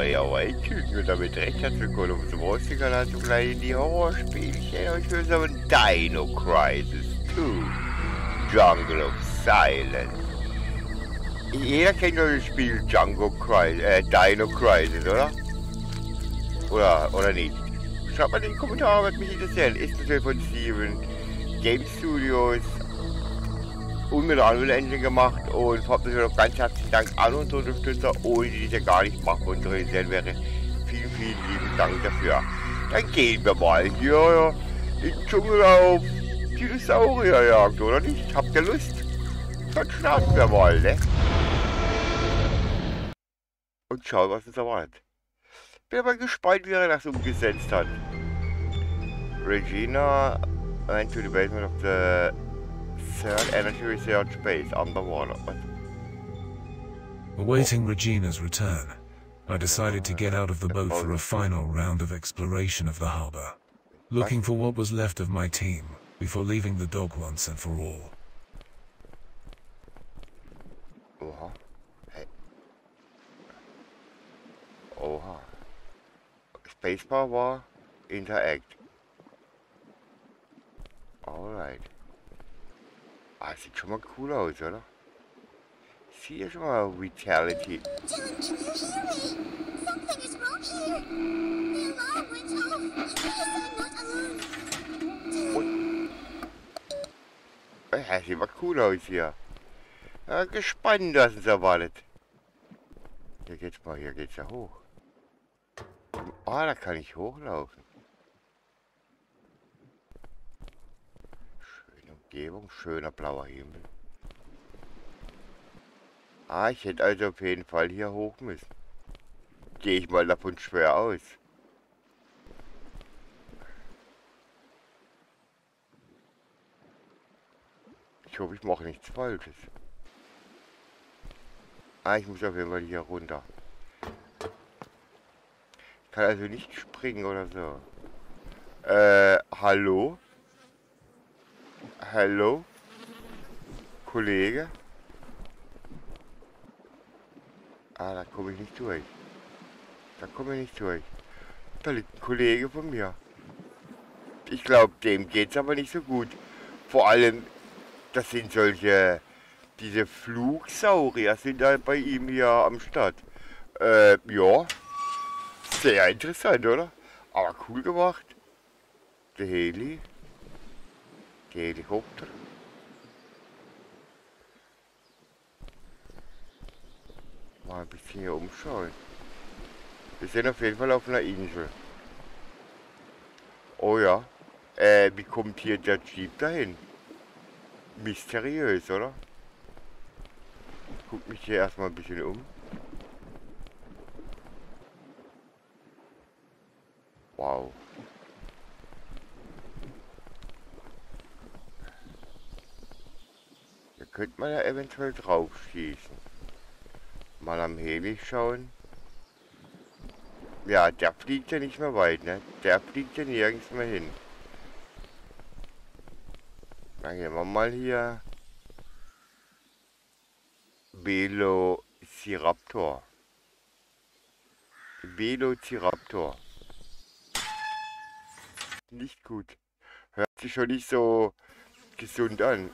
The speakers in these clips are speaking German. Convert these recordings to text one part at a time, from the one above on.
Jawohl, Typen und damit recht herzlich willkommen zum Rostikanal zum kleinen die Horrorspielchen und für so ein Dino Crisis 2 Jungle of Silence. Jeder kennt doch das Spiel Dino Crisis, oder? Oder nicht? Schreibt mal in die Kommentare, was mich interessiert. Ist natürlich von Steven Game Studios und mit Unreal Engine gemacht und habt natürlich noch ganz herzlichen Dank an unsere Unterstützer, ohne die das ja gar nicht machbar und realisieren wäre. Vielen, vielen lieben Dank dafür. Dann gehen wir mal hier in den Dschungel auf Dinosaurierjagd, oder nicht? Habt ihr Lust? Dann starten wir mal, ne? Und schauen, was uns erwartet. Bin aber gespannt, wie er das umgesetzt hat. Regina went to the basement of the third energy research base underwater. Awaiting Regina's return, I decided to get out of the boat for a final round of exploration of the harbor, looking for what was left of my team before leaving the dog once and for all. Oha. Hey. Oha. Spacebar war Interact. Alright. Ah, sieht schon mal cool aus, oder? Sieht ja schon mal Vitality. John, can you hear me? Something is wrong here. The alarm went off. Please, I'm not alone. Ja, sieht mal cool aus hier. Ja, gespannt, was uns erwartet. Hier geht's ja hoch. Ah, da kann ich hochlaufen. Schöne Umgebung, schöner blauer Himmel. Ah, ich hätte also auf jeden Fall hier hoch müssen. Gehe ich mal davon schwer aus. Ich hoffe, ich mache nichts Falsches. Ah, ich muss auf jeden Fall hier runter. Ich kann also nicht springen oder so. Hallo? Hallo? Kollege? Ah, da komme ich nicht durch. Da komme ich nicht durch. Da liegt ein Kollege von mir. Ich glaube, dem geht's aber nicht so gut. Vor allem, das sind diese Flugsaurier sind da bei ihm hier am Start. Ja. Sehr interessant, oder? Aber cool gemacht. Der Helikopter. Mal ein bisschen hier umschauen. Wir sind auf jeden Fall auf einer Insel. Oh ja. Wie kommt hier der Jeep dahin? Mysteriös, oder? Ich guck mich hier erstmal ein bisschen um. Wow. Hier könnte man ja eventuell drauf schießen. Mal am Heli schauen. Ja, der fliegt ja nicht mehr weit, ne? Der fliegt ja nirgends mehr hin. Dann gehen wir mal hier. Velociraptor. Velociraptor. Nicht gut. Hört sich schon nicht so gesund an.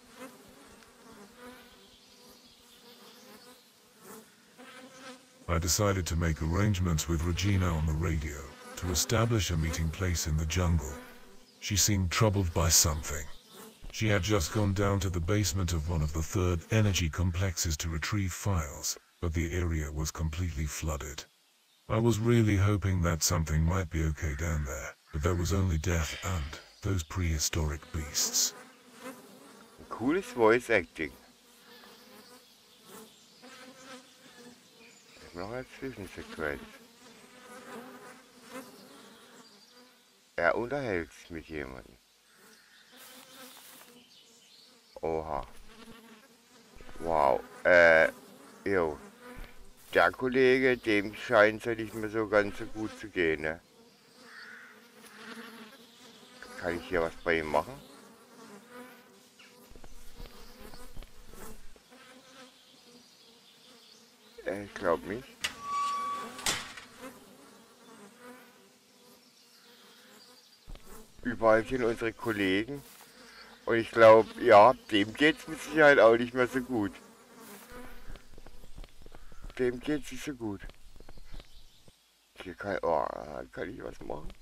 I decided to make arrangements with Regina on the radio to establish a meeting place in the jungle. She seemed troubled by something. She had just gone down to the basement of one of the third energy complexes to retrieve files, but the area was completely flooded. I was really hoping that something might be okay down there, but there was only death and those prehistoric beasts. Cooles Voice Acting. Noch eine Zwischensequenz. Er unterhält sich mit jemandem. Oha. Wow. Jo. Der Kollege, dem scheint es ja nicht mehr so ganz so gut zu gehen, ne? Kann ich hier was bei ihm machen? Ich glaube nicht. Überall sind unsere Kollegen. Und ich glaube, ja, dem geht's mit Sicherheit auch nicht mehr so gut. Dem geht's nicht so gut. Hier kann ich was machen?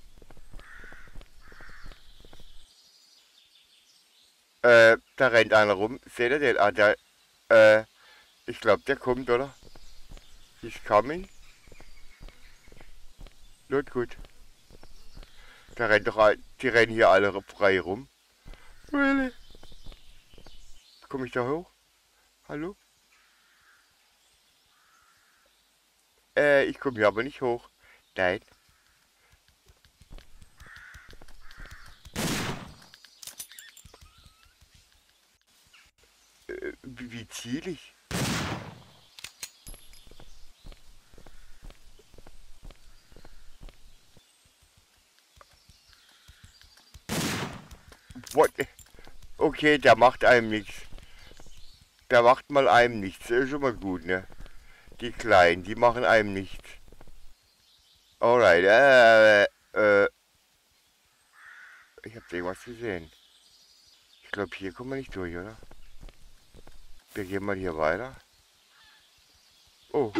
Da rennt einer rum. Seht ihr den? Ah, ich glaube, der kommt, oder? He's coming. Not gut. Da rennt doch, die rennen hier alle frei rum. Really? Komme ich da hoch? Hallo? Ich komme hier aber nicht hoch. Nein. Wie ziele ich? What? Okay, der macht einem nichts. Der macht mal einem nichts. Das ist schon mal gut, ne? Die Kleinen, die machen einem nichts. Alright, ich hab irgendwas gesehen. Ich glaube, hier kommen wir nicht durch, oder? Wir gehen mal hier weiter. Oh.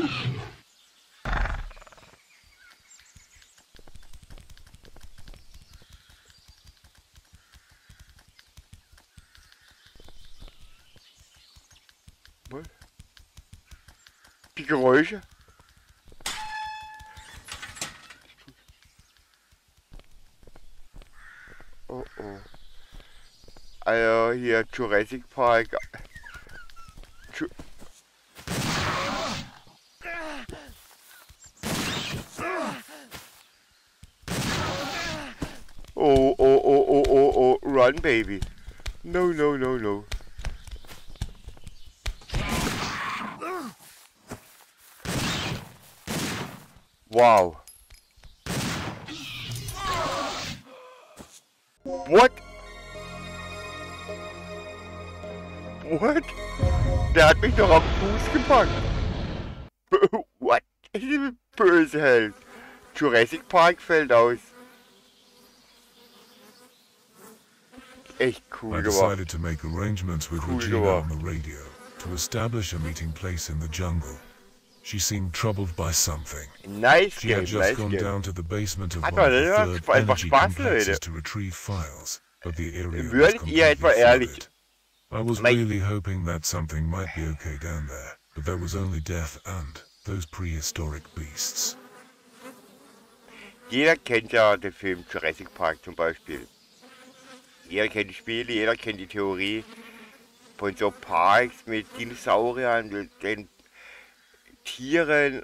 Was? Die Geräusche? Oh oh. Also hier Jurassic Park. Oh, run baby. No, no, no, no. Wow. What? What? Der hat mich doch am Fuß gepackt. What? Böse Held. Jurassic Park fällt aus. Echt cool I gemacht. decided to make arrangements with Cool Regina gemacht. on the radio to establish a meeting place in the jungle. She seemed troubled by something. Nice She game, had just nice gone game. down to the basement of Hat one of man, the das third macht einfach energy Spaß, complexes Leute. to retrieve files, but the area was Würdet ihr etwa completely ehrlich... flooded. I was Mate. really hoping that something might be okay down there, but there was only death and those prehistoric beasts. Jeder kennt ja den Film Jurassic Park zum Beispiel. Jeder kennt die Spiele, jeder kennt die Theorie von so Parks mit Dinosauriern, den Tieren.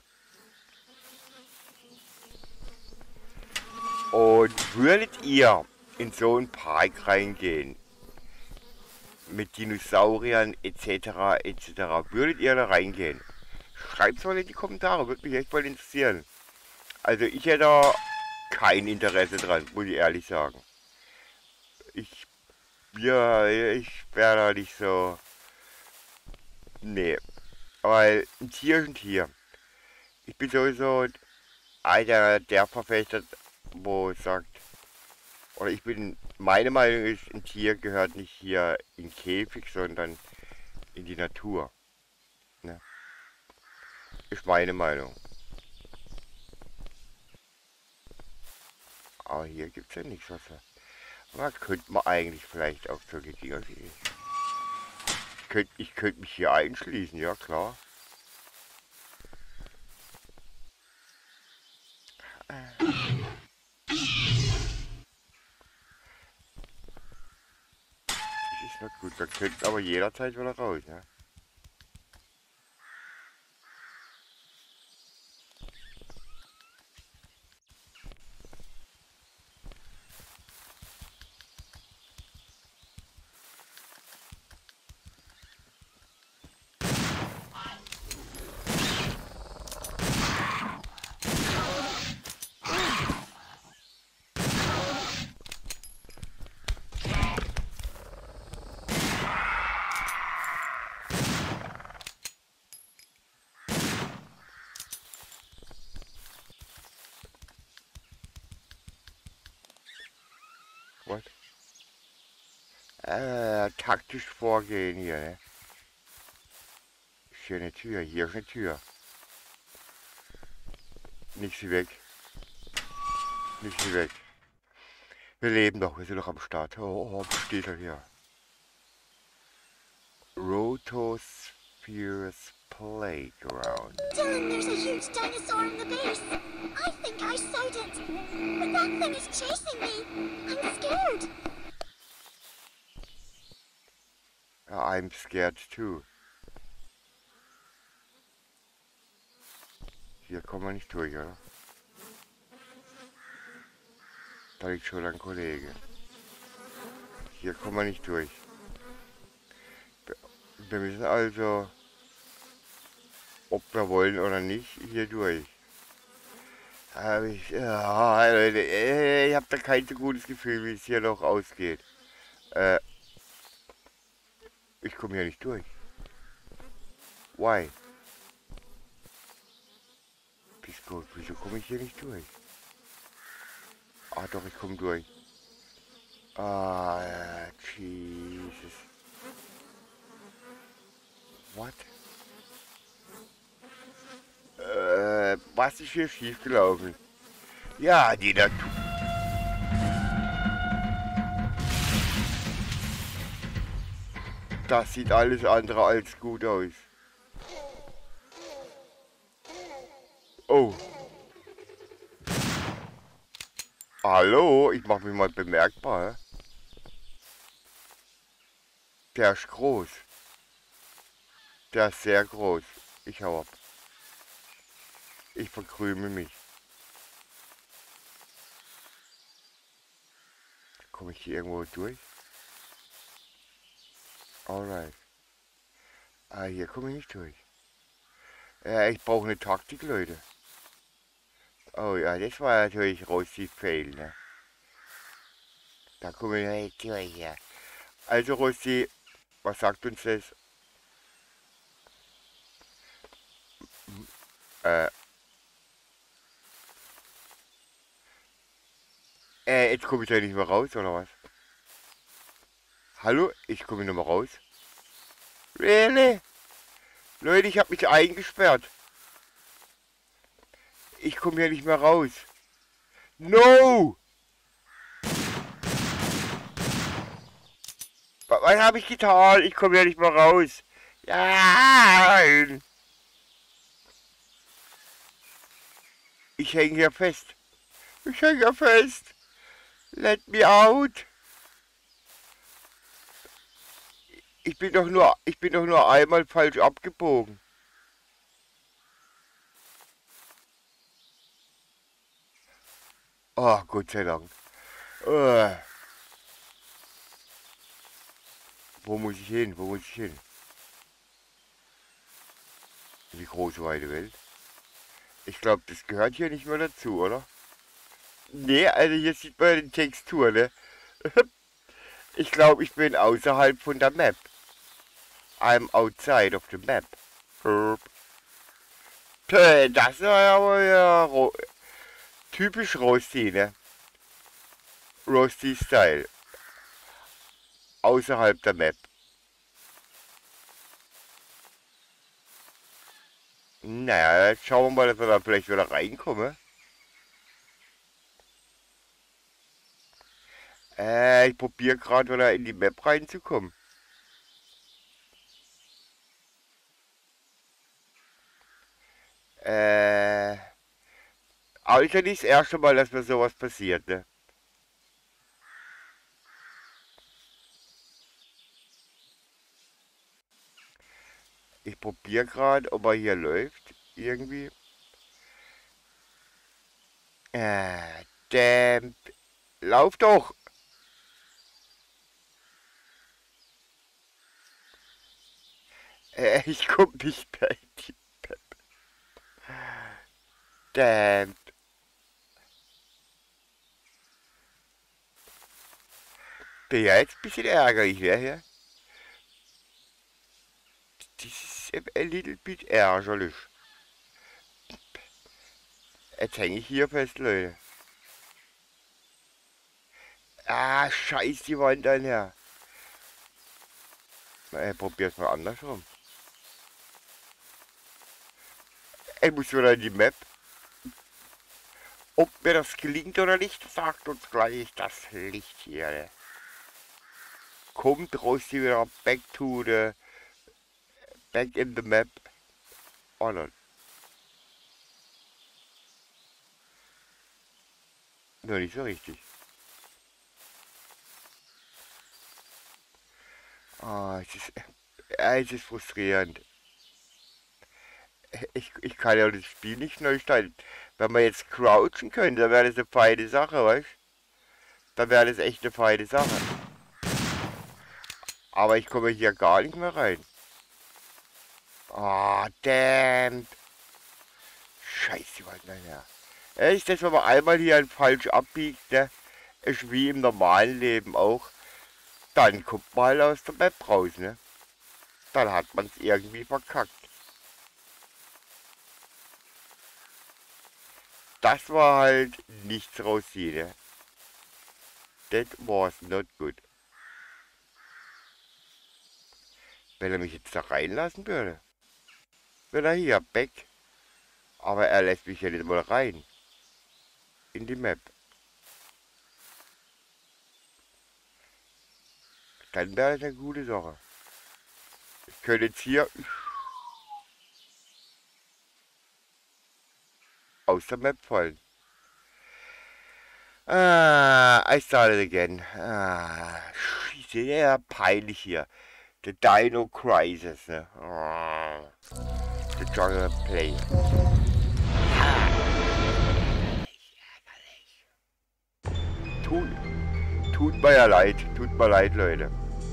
Und würdet ihr in so einen Park reingehen, mit Dinosauriern etc. würdet ihr da reingehen? Schreibt es mal in die Kommentare, würde mich echt mal interessieren. Also ich hätte da kein Interesse dran, muss ich ehrlich sagen. Ich wäre da nicht so... Nee, weil ein Tier ist ein Tier. Ich bin sowieso einer der Verfechter, wo sagt, oder meine Meinung ist, ein Tier gehört nicht hier in den Käfig, sondern in die Natur. Ne? Ist meine Meinung. Aber hier gibt es ja nichts, was da könnte man eigentlich vielleicht auch solche Dinger sehen. Ich könnte mich hier einschließen, ja klar. Das ist nicht gut, wir könnten aber jederzeit wieder raus, ja. Taktisch vorgehen hier, ne? Ist hier eine Tür, hier ist eine Tür. Nicht sie weg. Nicht sie weg. Wir leben doch, wir sind doch am Start. Oh, was steht da hier? Rotospheres Playground. Dylan, there's a huge dinosaur in the base. I think I sight it. But that thing is chasing me. I'm scared. I'm scared too. Hier kommen wir nicht durch, oder? Da liegt schon ein Kollege. Hier kommen wir nicht durch. Wir müssen also, ob wir wollen oder nicht, hier durch. Ja, Leute, ich habe da kein so gutes Gefühl, wie es hier noch ausgeht. Ich komme hier nicht durch. Why? Wieso komme ich hier nicht durch? Ah doch, ich komme durch. Ah, Jesus. What? Was ist hier schief gelaufen? Ja, die Natur. Das sieht alles andere als gut aus. Oh. Hallo, ich mache mich mal bemerkbar. Der ist groß. Der ist sehr groß. Ich hau ab. Ich verkrümel mich. Komme ich hier irgendwo durch? Alright. Ah, hier komme ich nicht durch. Ich brauche eine Taktik, Leute. Oh ja, das war natürlich Rossi Fail, ne? Da komme ich nicht durch hier. Also Rossi, was sagt uns das? Jetzt komme ich da nicht mehr raus, oder was? Hallo? Ich komme nicht mehr raus. Really? Leute, ich habe mich eingesperrt. Ich komme hier nicht mehr raus. No! Was habe ich getan? Ich komme hier nicht mehr raus. Nein! Ich hänge hier fest. Ich hänge hier fest. Let me out. Ich bin doch nur einmal falsch abgebogen. Oh, Gott sei Dank. Wo muss ich hin? Wo muss ich hin? Die große weite Welt. Ich glaube, das gehört hier nicht mehr dazu, oder? Nee, also hier sieht man die Textur, ne? Ich glaube, ich bin außerhalb von der Map. I'm outside of the map. Das war aber ja typisch Rosti, ne? Rosti-Style. Außerhalb der Map. Naja, jetzt schauen wir mal, dass wir da vielleicht wieder reinkommen. Ich probiere gerade wieder in die Map reinzukommen. Aber ist ja nicht das erste Mal, dass mir sowas passiert, ne? Ich probiere gerade, ob er hier läuft. Irgendwie. Damn. Lauf doch! Ich komme nicht mehr in die Map. Damn. Bin ja jetzt ein bisschen ärgerlich, ne? Hier. Das ist a little bit ärgerlich. Jetzt hänge ich hier fest, Leute. Ah, scheiß die Wand an her. Probier's mal andersrum. Ich muss wieder in die Map. Ob mir das gelingt oder nicht, sagt uns gleich das Licht hier. Ne? Kommt Rosti wieder back in the map. Oh nein. Nur nicht so richtig. Ah, es ist frustrierend. Ich kann ja das Spiel nicht neu starten. Wenn man jetzt crouchen könnte, dann wäre das eine feine Sache, weißt du? Dann wäre das echt eine feine Sache. Aber ich komme hier gar nicht mehr rein. Ah, damn. Scheiße, was nachher. Ist das, wenn man einmal hier falsch abbiegt, ne? Ist wie im normalen Leben auch. Dann kommt man halt aus der Map raus, ne? Dann hat man es irgendwie verkackt. Das war halt nichts rausziehen, ne? That was not good. Wenn er mich jetzt da reinlassen würde, würde er hier back. Aber er lässt mich ja nicht mal rein. In die Map. Dann wäre das eine gute Sache. Ich könnte jetzt hier aus der Map fallen. I started again. Scheiße, ja, peinlich hier. The Dino Crisis, ne? The Jungle Play. Tut mir ja leid. Tut mir leid, Leute.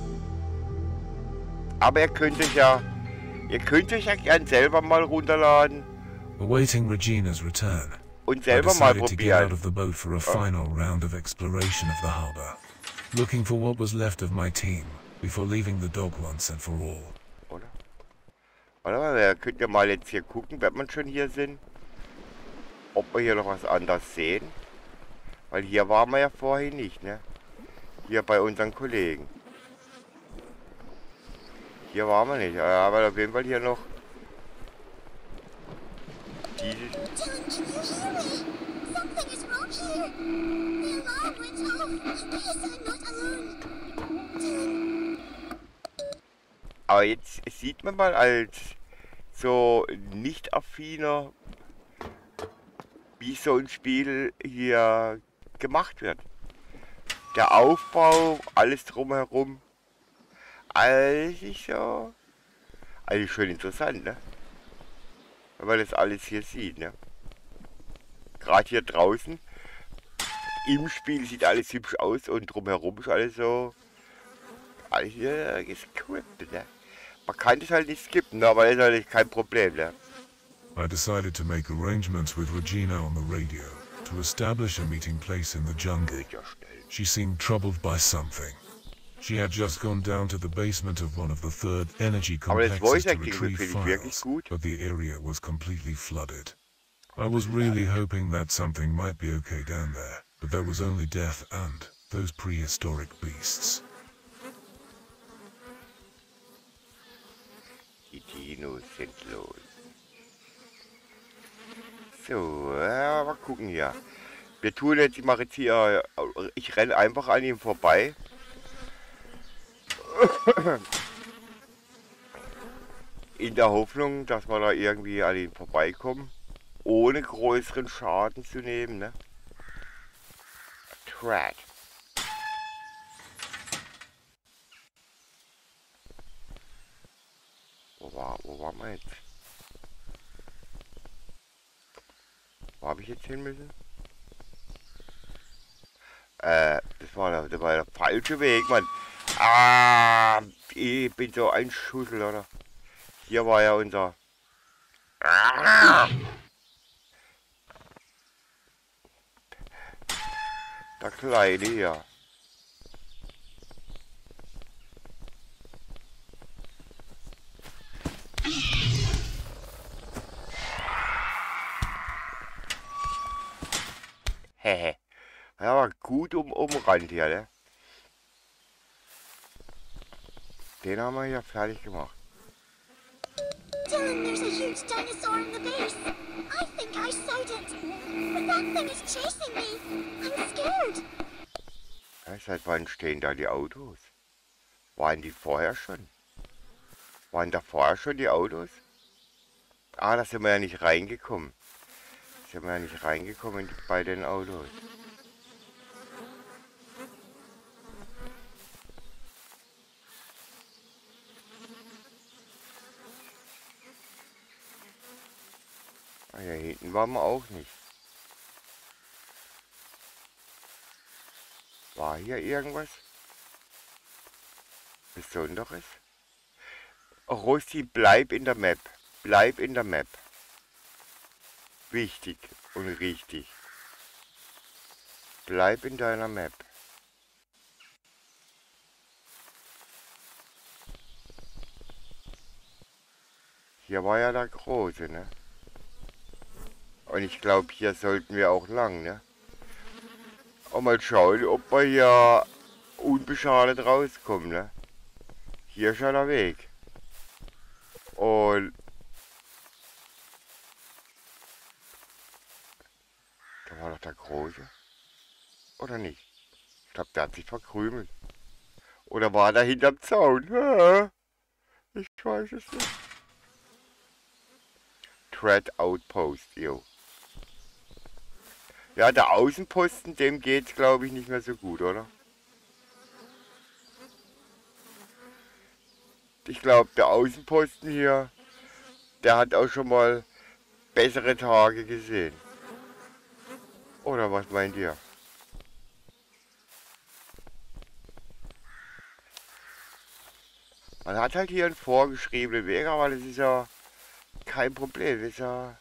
Aber ihr könnt euch ja gern selber mal runterladen. Awaiting Regina's return, Und I selber mal decided to get out probieren. of the boat for a final round of exploration of the harbor, looking for what was left of my team before leaving the dog once and for all. Oder? Warte mal, wir könnt ja mal jetzt hier gucken, wenn wir schon hier sind, ob wir hier noch was anderes sehen. Weil hier waren wir ja vorhin nicht, ne? Hier bei unseren Kollegen. Hier waren wir nicht, aber auf jeden Fall hier noch diese. Dylan, can you hear me? Something is wrong here. The alarm went off. I guess I'm not alone. Dylan. Aber jetzt sieht man mal als so nicht affiner, wie so ein Spiel hier gemacht wird. Der Aufbau, alles drumherum, alles ist so, eigentlich schon interessant, ne? Wenn man das alles hier sieht, ne? Gerade hier draußen, im Spiel sieht alles hübsch aus und drumherum ist alles so, alles hier gescriptet, ne? Man kann das halt nicht skippen, ne? Aber das ist halt kein Problem, ne? I decided to make arrangements with Regina on the radio to establish a meeting place in the jungle. Geht ja schnell. She seemed troubled by something. She had just gone down to the basement of one of the third energy Aber das complexes Voice to Acting retrieve finde ich wirklich files, gut. but the area was completely flooded. I was really hoping that something might be okay down there, but there was only death and those prehistoric beasts. Die Dinos sind los. So, mal gucken hier. Wir tun jetzt, ich mache jetzt hier, ich renne einfach an ihm vorbei. In der Hoffnung, dass wir da irgendwie an ihm vorbeikommen. Ohne größeren Schaden zu nehmen, ne? Track. Wo waren wir jetzt? Wo habe ich jetzt hin müssen? Das war der falsche Weg, Mann. Ich bin so ein Schussel, oder? Hier war ja unser... Der Kleine hier. Hehe. Ja, war gut umrannt hier, ne? Den haben wir hier fertig gemacht. Dylan, there's a huge dinosaur in the base. I think I sight it. But that thing is chasing me. I'm scared. Ja, seit wann stehen da die Autos? Waren die vorher schon? Waren da vorher schon die Autos? Ah, da sind wir ja nicht reingekommen. Sind wir ja nicht reingekommen bei den Autos. Ah, hier hinten waren wir auch nicht. War hier irgendwas Besonderes? Rossi, bleib in der Map. Bleib in der Map. Wichtig und richtig. Bleib in deiner Map. Hier war ja der Große, ne? Und ich glaube, hier sollten wir auch lang, ne? Und mal schauen, ob wir hier unbeschadet rauskommen, ne? Hier ist ja der Weg. Und da war doch der Große. Oder nicht? Ich glaube, der hat sich verkrümelt. Oder war der hinterm Zaun? Ich weiß es nicht. Thread Outpost, jo. Ja, der Außenposten, dem geht's, glaube ich, nicht mehr so gut, oder? Ich glaube, der Außenposten hier, der hat auch schon mal bessere Tage gesehen. Oder was meint ihr? Man hat halt hier einen vorgeschriebenen Weg, aber das ist ja kein Problem. Das ist ja...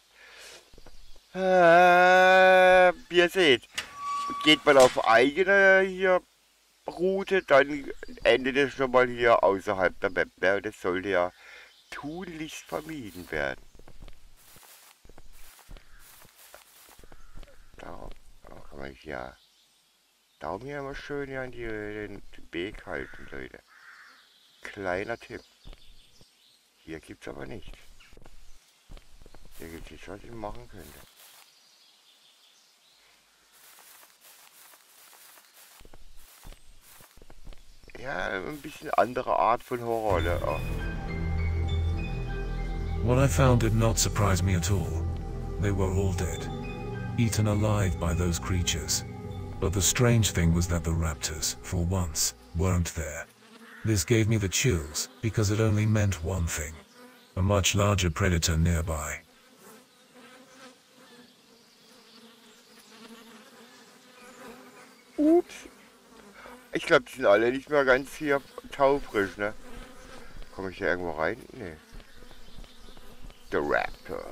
wie ihr seht, geht man auf eigene hier Route, dann endet es schon mal hier außerhalb der Map. Ne? Das sollte ja tunlichst vermieden werden. Da kann man ja Daumen hier immer schön hier an den Weg halten, Leute. Kleiner Tipp. Hier gibt's aber nichts. Hier gibt's nichts, was ich machen könnte. Ja, ein bisschen andere Art von Horror, ne? Oh. What I found did not surprise me at all. They were all dead, eaten alive by those creatures. But the strange thing was that the raptors, for once, weren't there. This gave me the chills, because it only meant one thing: a much larger predator nearby. Ups. Ich glaube, die sind alle nicht mehr ganz hier taufrisch, ne? Komme ich hier irgendwo rein? Nee. Der Raptor.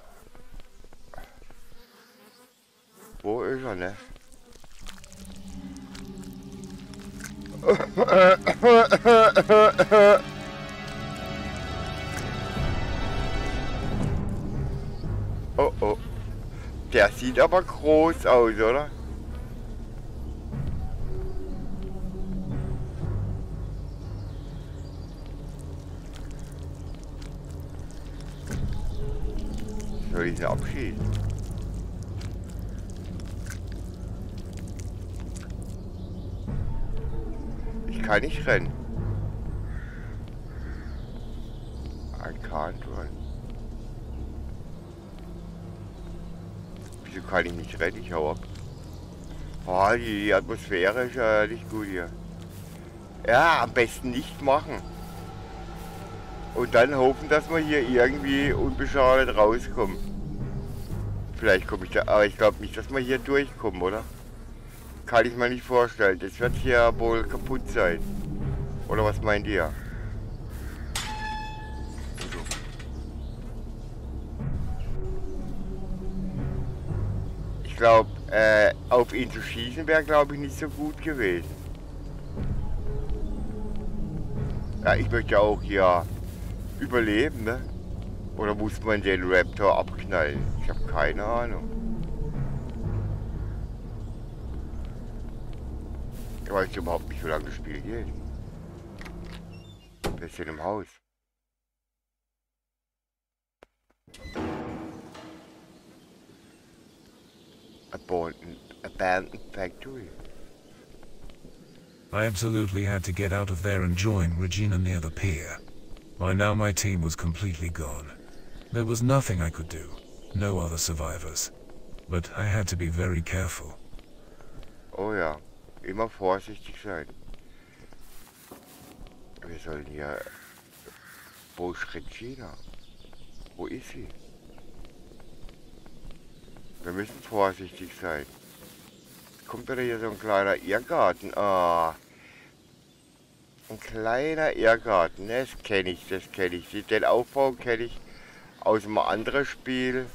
Wo ist er, ne? Oh oh. Der sieht aber groß aus, oder? Soll ich ihn abschießen? Ich kann nicht rennen. I can't run. Wieso kann ich nicht rennen? Ich hau ab. Oh, die Atmosphäre ist ja nicht gut hier. Ja, am besten nicht machen. Und dann hoffen, dass wir hier irgendwie unbeschadet rauskommen. Vielleicht komme ich da, aber ich glaube nicht, dass wir hier durchkommen, oder? Kann ich mir nicht vorstellen. Das wird hier wohl kaputt sein. Oder was meint ihr? Ich glaube, auf ihn zu schießen wäre, glaube ich, nicht so gut gewesen. Ja, ich möchte auch hier überleben, ne? Oder muss man den Raptor abknallen? Ich habe keine Ahnung. Ich weiß überhaupt nicht, wie lange das Spiel geht. Wir sind im Haus. Abandoned factory. I absolutely had to get out of there and join Regina near the pier. By now my team was completely gone. There was nothing I could do. No other survivors. But I had to be very careful. Oh ja, immer vorsichtig sein. Wir sollen hier... Wo ist Regina? Wo ist sie? Wir müssen vorsichtig sein. Kommt wieder hier so ein kleiner Irrgarten. Ah. Ein kleiner Irrgarten. Das kenne ich, das kenne ich. Den Aufbau kenne ich aus einem anderen Spiel.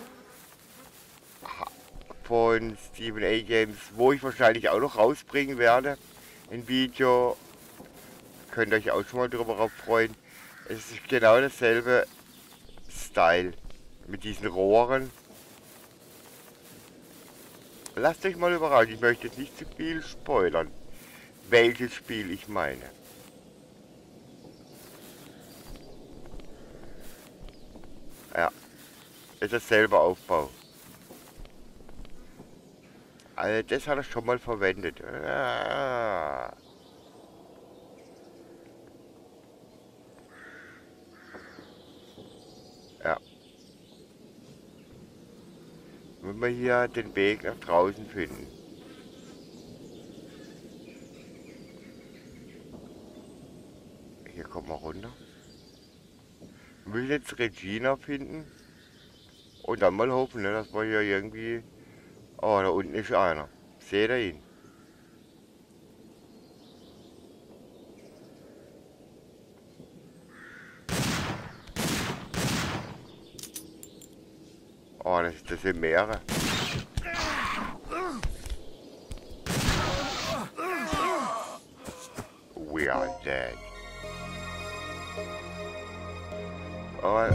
Von Steven A. Games, wo ich wahrscheinlich auch noch rausbringen werde. Ein Video. Könnt ihr euch auch schon mal drüber freuen. Es ist genau dasselbe Style. Mit diesen Rohren. Lasst euch mal überraschen. Ich möchte jetzt nicht zu viel spoilern. Welches Spiel ich meine. Ja. Ist dasselbe Aufbau. Also das hat er schon mal verwendet. Ah. Ja. Wenn wir hier den Weg nach draußen finden. Hier kommen wir runter. Wir müssen jetzt Regina finden. Und dann mal hoffen, ne, dass wir hier irgendwie... Oh, da unten ist einer. Seht ihr ihn? Oh, das sind mehrere. We are dead. Oh.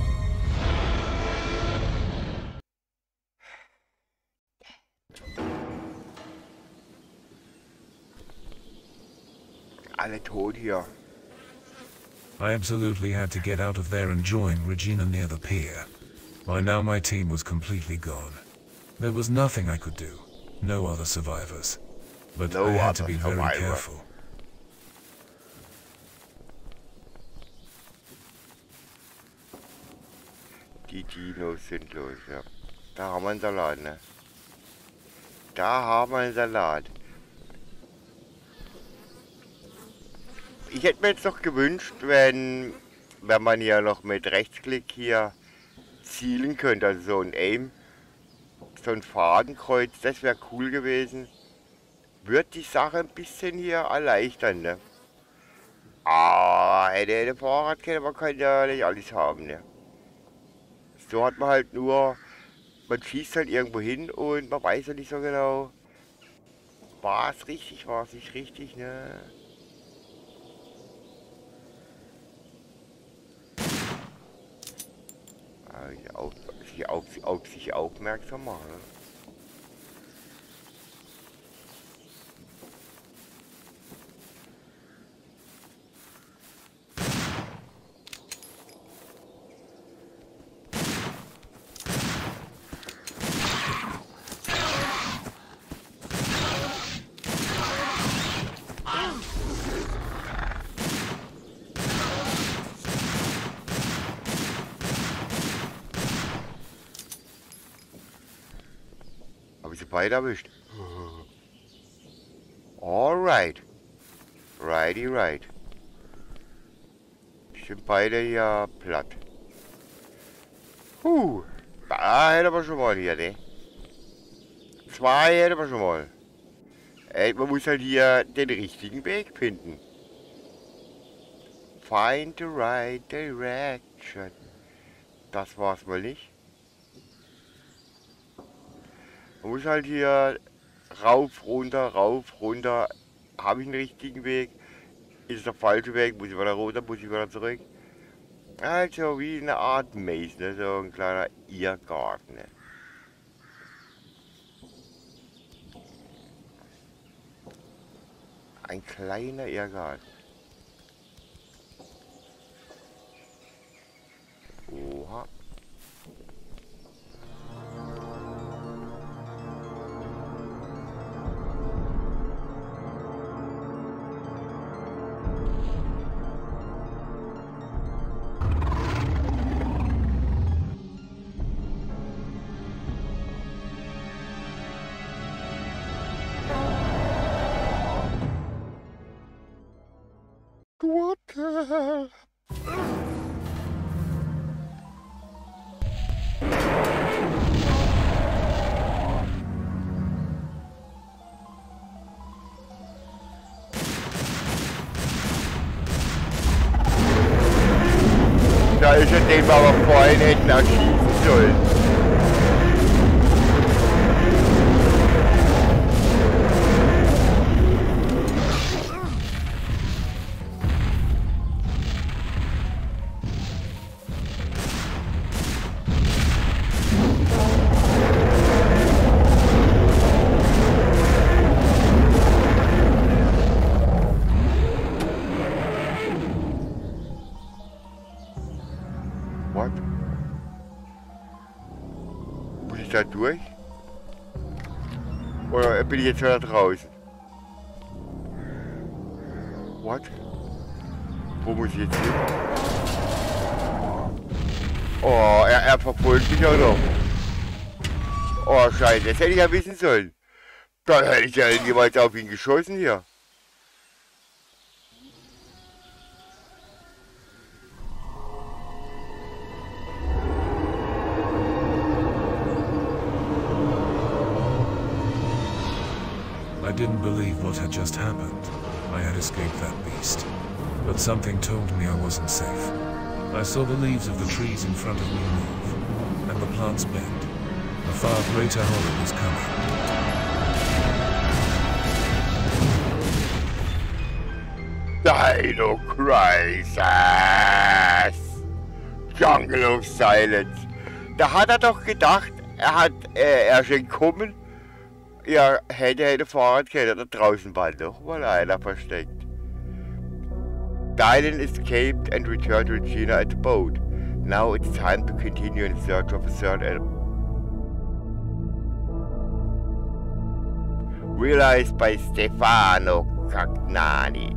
Alle tot hier. I absolutely had to get out of there and join Regina near the pier. By now my team was completely gone. There was nothing I could do. No other survivors. But I had to be very careful. Die Dinos sind los, ja. Da haben wir einen Salat, ne? Da haben wir einen Salat. Ich hätte mir jetzt noch gewünscht, wenn man ja noch mit Rechtsklick hier zielen könnte, also so ein Aim, so ein Fadenkreuz, das wäre cool gewesen. Wird die Sache ein bisschen hier erleichtern, ne? Ah, hätte Fahrradkette, man kann ja nicht alles haben, ne? So hat man halt nur, man schießt halt irgendwo hin und man weiß ja nicht so genau, war es richtig, war es nicht richtig, ne? Auf sich aufmerksam machen. Habe ich sie beide erwischt? Alright. Righty right. Sind beide ja platt. Da hätten wir schon mal hier, ne? Zwei hätten wir schon mal. Man muss halt hier den richtigen Weg finden. Find the right direction. Das war's mal nicht. Man muss halt hier rauf, runter. Habe ich einen richtigen Weg? Ist es der falsche Weg? Muss ich wieder runter? Muss ich wieder zurück? Also wie eine Art Maze, ne? So ein kleiner Irrgarten. Ne? Ein kleiner Irrgarten. Aha. What the hell? Da ist er, den wir aber vorhin hätten erschießen sollen. What? Muss ich da durch? Oder bin ich jetzt wieder draußen? What? Wo muss ich jetzt hin? Oh, er verfolgt mich auch noch. Oh, Scheiße, das hätte ich ja wissen sollen. Dann hätte ich ja niemals auf ihn geschossen hier. I didn't believe what had just happened. I had escaped that beast. But something told me I wasn't safe. I saw the leaves of the trees in front of me move, and the plants bend. A far greater horror was coming. Dino Crisis! Jungle of Silence. Da hat er doch gedacht, er ist entkommen. Ja, hätte Fahrradkette da draußen war noch mal einer versteckt. Dylan escaped and returned to Regina at the boat. Now it's time to continue in search of a third element. Realized by Stefano Canani.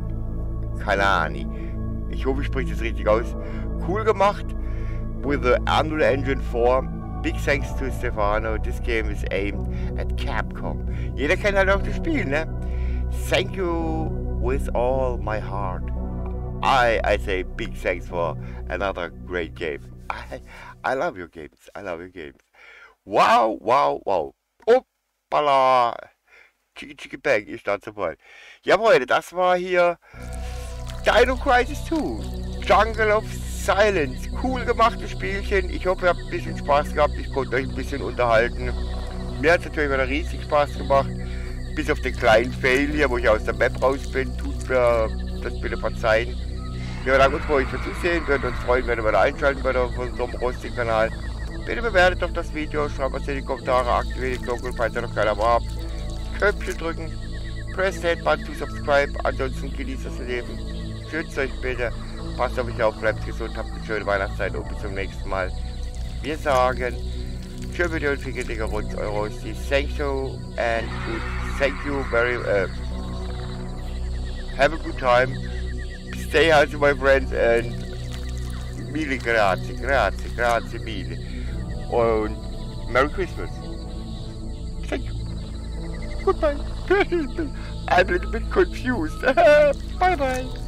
Ich hoffe, ich spreche das richtig aus. Cool gemacht. With the Unreal Engine 4. Big thanks to Stefano. This game is aimed at Capcom. Jeder kennt halt auch das Spiel, ne? Thank you with all my heart. I say big thanks for another great game. I love your games. I love your games. Wow, wow, wow. Hoppala. Chicki chicki bang, ich stand sofort. Ja, Freunde, das war hier Dino Crisis 2. Jungle of Silence. Cool gemachtes Spielchen. Ich hoffe, ihr habt ein bisschen Spaß gehabt. Ich konnte euch ein bisschen unterhalten. Mir hat es natürlich wieder riesig Spaß gemacht. Bis auf den kleinen Fail hier, wo ich aus der Map raus bin. Tut mir das bitte verzeihen. Wir bedanken uns bei euch fürs Zusehen. Wir würden uns freuen, wenn ihr wieder einschalten würdet auf unserem Rosti-Kanal. Bitte bewertet doch das Video. Schreibt was in die Kommentare. Aktiviert die Glocke, falls ihr noch keiner habt. Köpfchen drücken. Press the button to subscribe. Ansonsten genießt das Leben. Schützt euch bitte. Passt auf euch auf, bleibt gesund, habt eine schöne Weihnachtszeit und bis zum nächsten Mal. Wir sagen, schön Video und viel dicker Rund, eure Rosti. Thank you and good. Thank you very have a good time. Stay healthy, my friends, and mille grazie, grazie, grazie mille. Und Merry Christmas. Thank you. Goodbye. I'm a little bit confused. Bye bye.